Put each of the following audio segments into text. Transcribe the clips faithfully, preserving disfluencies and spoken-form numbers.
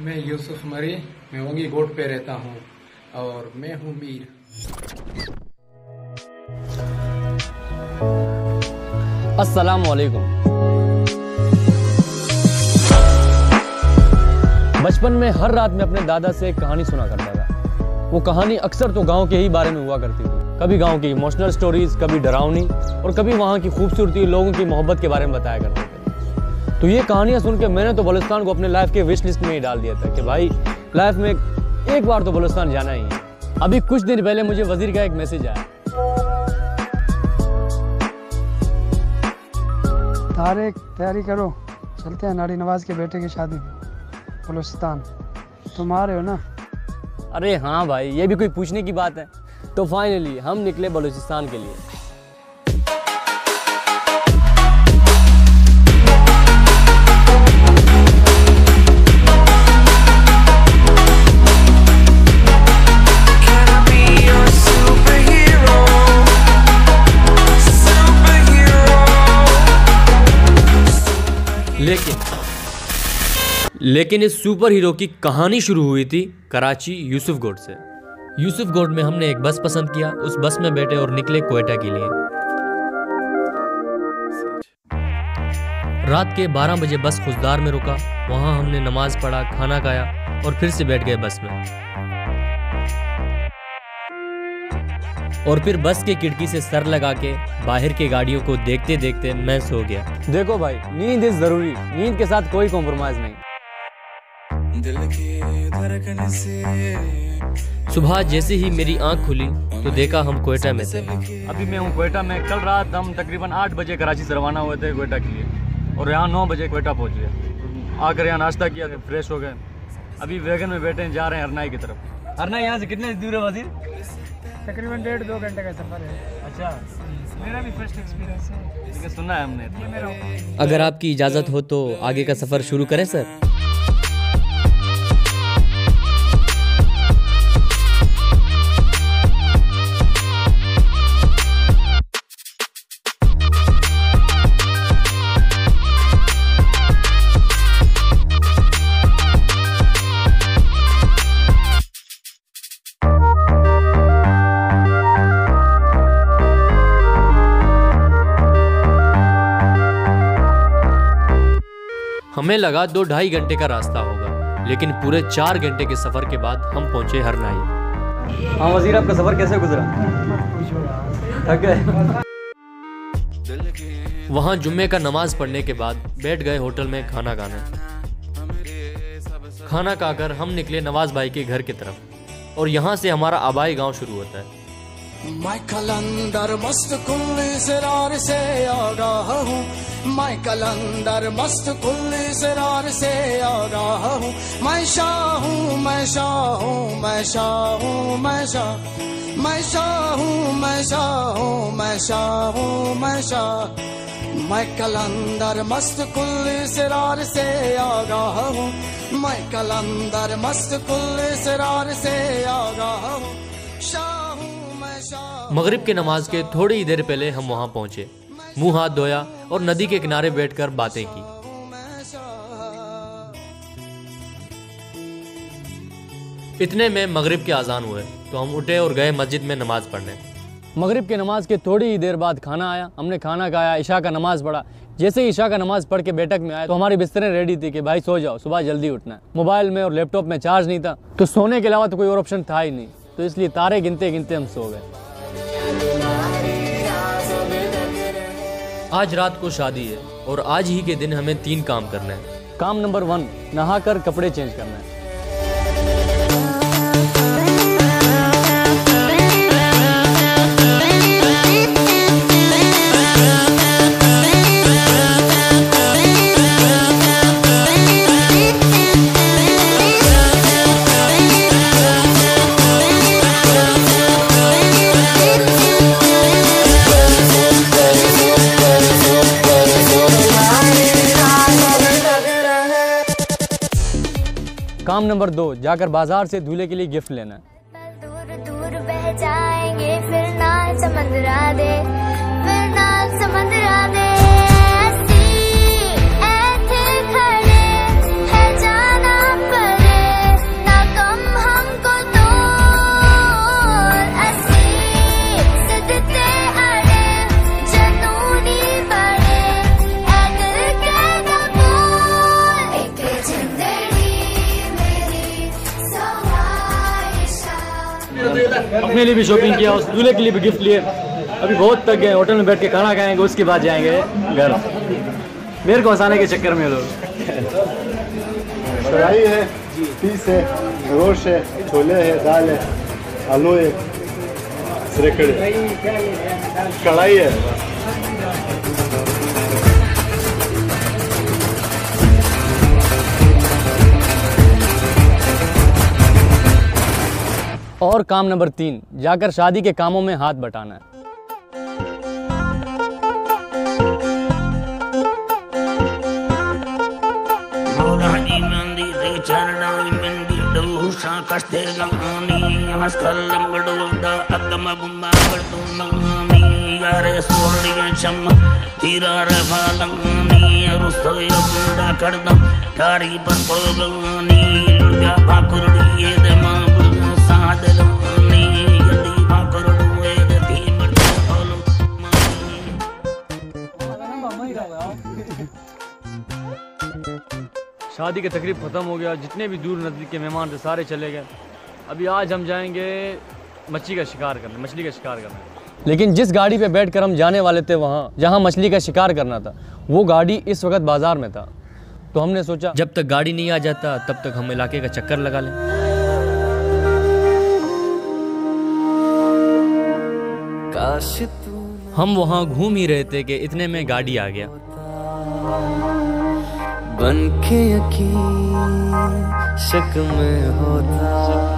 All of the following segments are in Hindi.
मैं यूसुफ मरी, मैं वंगी गोट पे रहता हूँ और मैं हूँ मीर। अस्सलाम वालेकुम। बचपन में हर रात में अपने दादा से एक कहानी सुना करता था। वो कहानी अक्सर तो गांव के ही बारे में हुआ करती थी। कभी गांव की इमोशनल स्टोरीज, कभी डरावनी और कभी वहां की खूबसूरती, लोगों की मोहब्बत के बारे में बताया करते थे। तो ये कहानियां सुन के मैंने तो बलूचिस्तान को अपने लाइफ के विश लिस्ट में ही डाल दिया था कि भाई लाइफ में एक बार तो बलूचिस्तान जाना ही है। अभी कुछ दिन पहले मुझे वजीर का एक मैसेज आया। तारिक, तैयारी करो, चलते हैं नाड़ी नवाज के बेटे की शादी बलूचिस्तान। तुम आ रहे हो ना? अरे हाँ भाई, ये भी कोई पूछने की बात है। तो फाइनली हम निकले बलूचिस्तान के लिए। लेकिन लेकिन इस सुपर हीरो की कहानी शुरू हुई थी कराची यूसुफ गोट से। यूसुफ गोट में हमने एक बस पसंद किया, उस बस में बैठे और निकले क्वेटा के लिए। रात के बारह बजे बस खुशदार में रुका। वहां हमने नमाज पढ़ा, खाना खाया और फिर से बैठ गए बस में। और फिर बस के खिड़की से सर लगा के बाहर के गाड़ियों को देखते देखते मैं सो गया। देखो भाई, नींद इज जरूरी, नींद के साथ कोई कॉम्प्रोमाइज नहीं। दिल की धड़कन से सुबह जैसे ही मेरी आंख खुली तो देखा हम क्वेटा में थे। अभी मैं हूँ क्वेटा में। कल रात हम तकरीबन आठ बजे कराची से रवाना हुए थे क्वेटा के लिए और यहाँ नौ बजे क्वेटा पहुँच गए। आकर यहाँ नाश्ता किया, फ्रेश हो गए। अभी वैगन में बैठे हैं, जा रहे हैं हरनाई की तरफ। हरनाई यहाँ से कितने दूर है वजीर? तकरीबन डेढ़ दो घंटे का सफर है। अच्छा, मेरा भी फर्स्ट एक्सपीरियंस है, सुना है हमने। अगर आपकी इजाजत हो तो आगे का सफर शुरू करें सर। हमें लगा दो ढाई घंटे का रास्ता होगा, लेकिन पूरे चार घंटे के सफर के बाद हम पहुंचे हरनाई। हाँ वजीर, आपका सफर कैसे गुजरा? थक गए? वहां जुम्मे का नमाज पढ़ने के बाद बैठ गए होटल में खाना खाने। खाना खाकर हम निकले नवाज भाई के घर की तरफ और यहाँ से हमारा आबाई गांव शुरू होता है। मैं कलंदर मस्त कुल्ली सिरार से आगाह हूँ, मैं कलंदर मस्त कुल्ली सिरार से आगाह हूँ। मैं शाह हूँ, मैं शाह हूँ, मैं शाह हूँ, मैं शाह मैं शाह हूँ, मैं शाह हूँ, मैं शाह हूँ, मैं शाह। मैं कलंदर मस्त कुल्ली सिरार से आगाह हूँ, मैं कलंदर मस्त कुल्ली सिरार से आगाह हूँ। शाह मगरिब के नमाज के थोड़ी ही देर पहले हम वहां पहुंचे, मुंह हाथ धोया और नदी के किनारे बैठकर बातें की। इतने में मगरिब के आजान हुए तो हम उठे और गए मस्जिद में नमाज पढ़ने। मगरिब के नमाज के थोड़ी ही देर बाद खाना आया। हमने खाना खाया, इशा का नमाज पढ़ा। जैसे ही इशा का नमाज पढ़ के बैठक में आए तो हमारी बिस्तरें रेडी थी कि भाई सो जाओ, सुबह जल्दी उठना है। मोबाइल में और लैपटॉप में चार्ज नहीं था तो सोने के अलावा तो कोई और ऑप्शन था ही नहीं, तो इसलिए तारे गिनते गिनते हम सो गए। आज रात को शादी है और आज ही के दिन हमें तीन काम करना है। काम नंबर वन, नहाकर कपड़े चेंज करना है। काम नंबर दो, जाकर बाजार से दूल्हे के लिए गिफ्ट लेना है। दूर दूर बह जाएंगे फिर ना समंदरा दे, फिर ना समंदरा दे। ऐसे खड़े है जाना पड़े अपने लिए भी शॉपिंग किया, उस दूल्हे के लिए भी गिफ्ट लिए। अभी बहुत थक गए, होटल में बैठ के खाना खाएंगे, उसके बाद जाएंगे घर। मेरे को हंसाने के चक्कर में लोग। कढ़ाई है, पीस है, गोश्त है, छोले है, दाल है, आलू है, श्रीखंड कढ़ाई है। और काम नंबर तीन, जाकर शादी के कामों में हाथ बटाना है। शादी की तकरीब ख़त्म हो गया, जितने भी दूर नज़दीक के मेहमान थे सारे चले गए। अभी आज हम जाएंगे मछली का शिकार करने, मछली का शिकार करने। लेकिन जिस गाड़ी पे बैठकर हम जाने वाले थे वहाँ जहाँ मछली का शिकार करना था, वो गाड़ी इस वक्त बाज़ार में था। तो हमने सोचा जब तक गाड़ी नहीं आ जाता तब तक हम इलाके का चक्कर लगा लें। हम वहाँ घूम ही रहे थे कि इतने में गाड़ी आ गया। बनके यकीन शक में होता,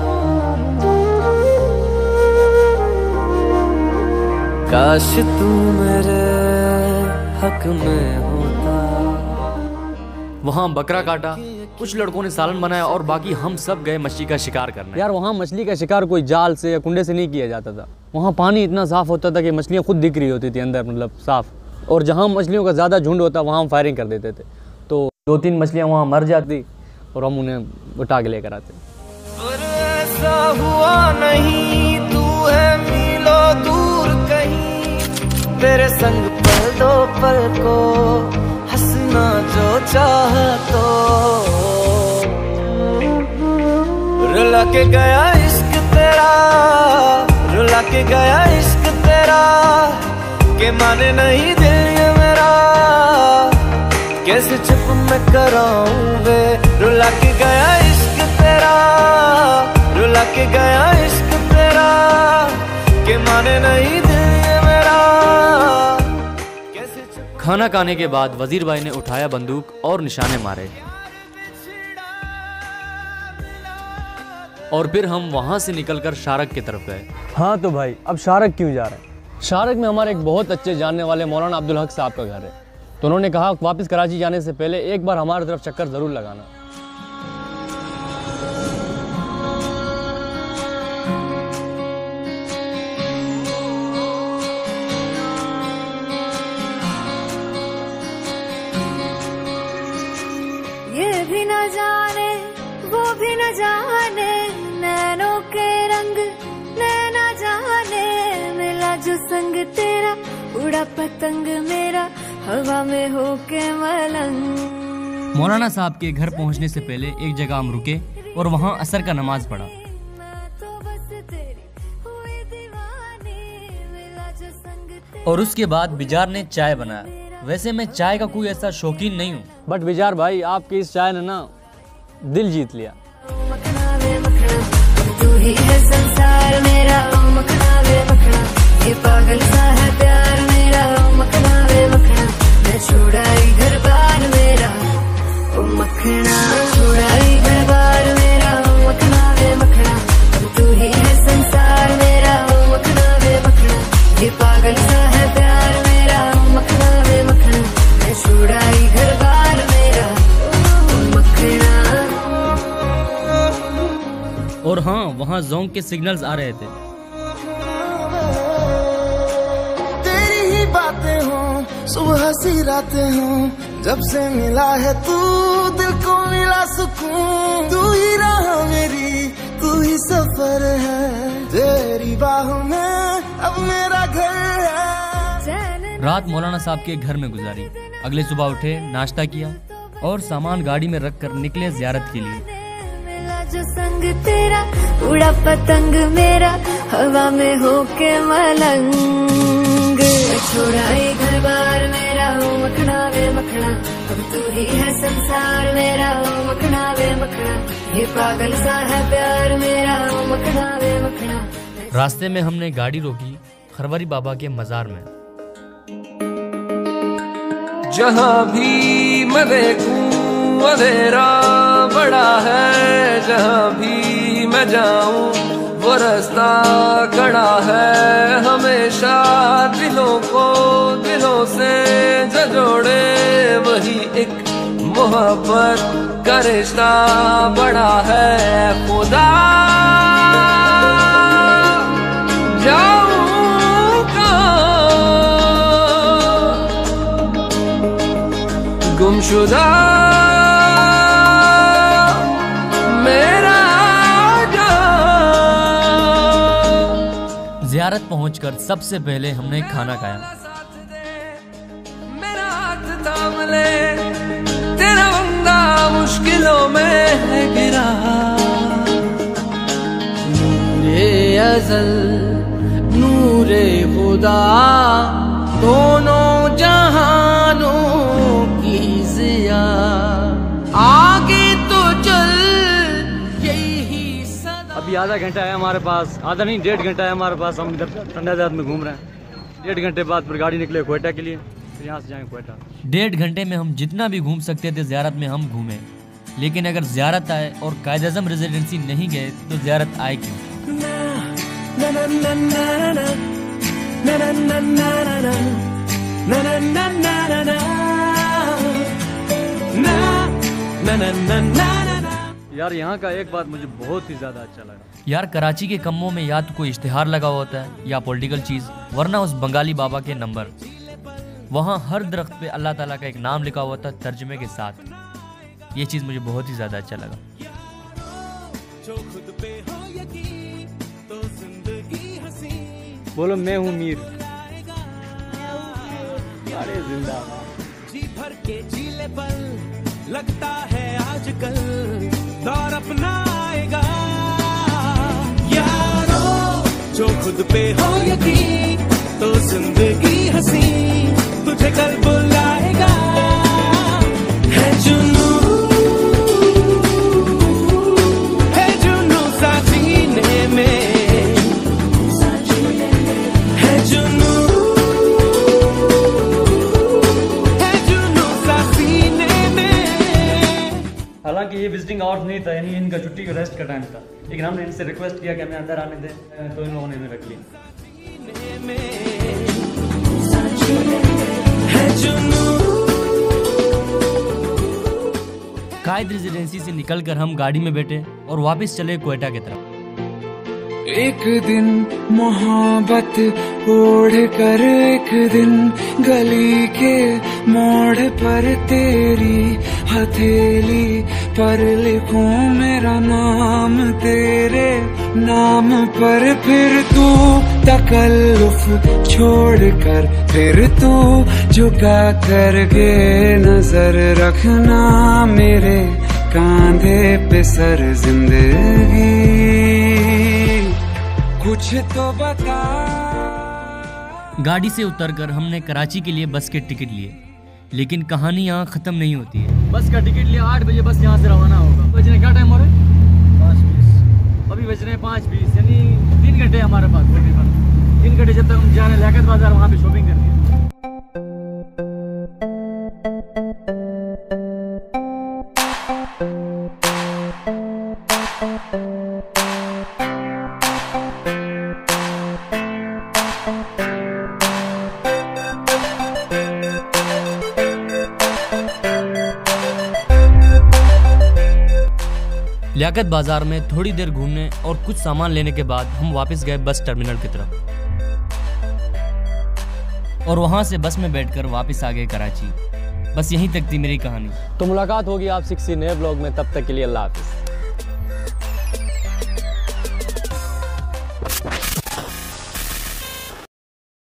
काश तू मेरे हक में होता। वहाँ बकरा काटा, कुछ लड़कों ने सालन बनाया और बाकी हम सब गए मछली का शिकार करने। यार वहाँ मछली का शिकार कोई जाल से या कुंडे से नहीं किया जाता था। वहाँ पानी इतना साफ़ होता था कि मछलियाँ खुद दिख रही होती थी अंदर, मतलब साफ़। और जहाँ मछलियों का ज़्यादा झुंड होता वहाँ हम फायरिंग कर देते थे, तो दो तीन मछलियाँ वहाँ मर जाती और हम उन्हें उठा के लेकर आते। पर ऐसा हुआ नहीं, तू है मीलों दूर कहीं, तेरे संग पल दो पल को हंसना जो चाह तो। रुला के गया इश्क तेरा, रुला के गया इश्क तेरा, के माने नहीं दिल ये मेरा, कैसे चुप मैं कराऊं वे। रुला के गया इश्क तेरा, रुला के गया इश्क तेरा, के माने नहीं दिल ये मेरा, कैसे चुप। खाना खाने के बाद वजीर भाई ने उठाया बंदूक और निशाने मारे और फिर हम वहां से निकलकर शारक की तरफ गए। हाँ तो भाई अब शारक क्यों जा रहे हैं? शारक में हमारे एक बहुत अच्छे जानने वाले मौलाना अब्दुल हक साहब का घर है, तो उन्होंने कहा वापस कराची जाने से पहले एक बार हमारी तरफ चक्कर ज़रूर लगाना। ये भी न जाने वो भी न जाने, नैनों के रंग नैना जाने, मिला जो संग तेरा उड़ा पतंग मेरा हवा में होके मलंग। मौलाना साहब के घर पहुंचने से पहले एक जगह हम रुके और वहां असर का नमाज पढ़ा। और उसके बाद बिजार ने चाय बनाया। वैसे मैं चाय का कोई ऐसा शौकीन नहीं हूँ, बट बिजार भाई आपकी इस चाय ने ना दिल जीत लिया। तू ही है संसार मेरा, मखना वे मखना, ये पागल सा है प्यार मेरा, मखना वे मखना, मैं छुड़ाई घर बार मेरा, ओ मखना छुड़ाई घर बार मेरा, मखना वे मखना, तू ही है संसार मेरा, मखना वे मखना, ये पागल सा है प्यार मेरा, मखना वे मखना, मैं छुड़ाई घर बार मेरा, ओ मखना। और हाँ वहाँ जोंग के सिग्नल्स आ रहे थे। तेरी ही बातें हो सुबह सी रातें हो, जब से मिला है तू दिल को मिला सुकून, तू ही राह मेरी तू ही सफर है, तेरी बाहों में अब मेरा घर है। रात मौलाना साहब के घर में गुजारी। अगले सुबह उठे, नाश्ता किया और सामान गाड़ी में रखकर निकले जियारत के लिए। जो संग तेरा उड़ा पतंग मेरा हवा में होके मलंग। छोड़ा ये घर बार मेरा ओ मखना वे मखना, अब तू ही है संसार मेरा ओ मखना वे मखना, ये पागल सा है प्यार मेरा ओ मखना वे मखना। रास्ते में हमने गाड़ी रोकी खरवरी बाबा के मजार में। जहाँ भी मैं देखूं अंधेरा बड़ा है, जहाँ भी मैं जाऊं वो रास्ता खड़ा है। हमेशा दिलों को दिलों से जो जोड़े वही एक मोहब्बत का रिश्ता बड़ा है। खुदा जाऊं कहाँ गुमशुदा मेरा ज़ियारत पहुंचकर सबसे पहले हमने खाना खाया। मेरा हाथ थाम ले, तेरा बंदा मुश्किलों में गिरा। नूरे अज़ल नूरे खुदा दोनों जहानों की ज़िया, आगे तो चल यही सदा। अभी आधा घंटा है हमारे पास, आधा नहीं डेढ़ घंटा है हमारे पास। हम इधर ठंडा देहात में घूम रहे हैं। डेढ़ घंटे बाद फिर गाड़ी निकले क्वेटा के लिए, फिर यहाँ से जाएंगे क्वेटा। डेढ़ घंटे में हम जितना भी घूम सकते थे ज़ियारत में हम घूमे, लेकिन अगर ज़ियारत आए और कायद-ए-आज़म रेजिडेंसी नहीं गए तो ज़ियारत आए क्यों? यार यहाँ का एक बात मुझे बहुत ही ज्यादा अच्छा लगा। यार कराची के कम्मों में या तो कोई इश्तिहार लगा होता है या पॉलिटिकल चीज, वरना उस बंगाली बाबा के नंबर। वहाँ हर दरख्त पे अल्लाह ताला का एक नाम लिखा हुआ था तर्जुमे के साथ। ये चीज मुझे बहुत ही ज्यादा अच्छा लगा। बोलो मैं हूँ मीर। अरे जिंदाबाद। जी भर के जीले पल लगता है आजकल दौर अपना आएगा। यारो जो खुद पे हो यकीन तो जिंदगी हंसी तुझे कल बुलाएगा। है जुनू है जुनू सा सीने में, है जुनू है जुनू सा सीने में। हालांकि ये विजिटिंग आवर्स नहीं था, यानी इनका छुट्टी का रेस्ट का टाइम था, लेकिन हमने इनसे रिक्वेस्ट किया कि हमें अंदर आने दें, तो इन लोगों ने हमें रख लिया। कायद रेजिडेंसी से निकलकर हम गाड़ी में बैठे और वापस चले क्वेटा की तरफ। एक दिन मोहब्बत ओढ़ कर एक दिन गली के मोड़ पर तेरी हथेली पर लिखूं मेरा नाम तेरे नाम पर। फिर तू तकल्लुफ छोड़ कर फिर तू झुका कर गे नजर रखना मेरे कांधे पे सर जिंदगी कुछ तो बता। गाड़ी से उतरकर हमने कराची के लिए बस के टिकट लिए, लेकिन कहानी यहाँ खत्म नहीं होती है। बस का टिकट लिया, आठ बजे बस यहाँ से रवाना होगा। बजने क्या टाइम हो रहा है? पाँच बीस। अभी बज रहे हैं पाँच बीस, यानी तीन घंटे हमारे पास तकरीबन। तीन घंटे जब तक हम जा रहे हैं लियाकत बाजार, वहाँ पे शॉपिंग करनी है। लियाकत बाजार में थोड़ी देर घूमने और कुछ सामान लेने के बाद हम वापस गए बस टर्मिनल की तरफ, और वहां से बस में बैठकर वापस आ गए कराची। बस यहीं तक थी मेरी कहानी। तो मुलाकात होगी आपसे किसी नए ब्लॉग में, तब तक के लिए अल्लाह हाफिज।